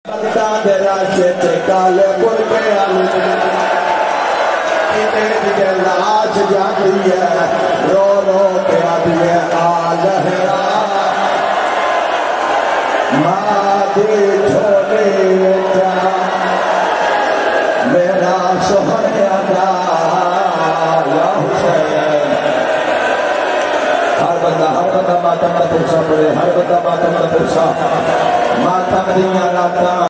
काले बुरके लाश जाती है रो रो के आती है आलहरा मादी छोड़े मेरा सोहने हर बंदा मातम का पुरसा पड़े, हर बंदा मातम का पुरसा मातम दिया रात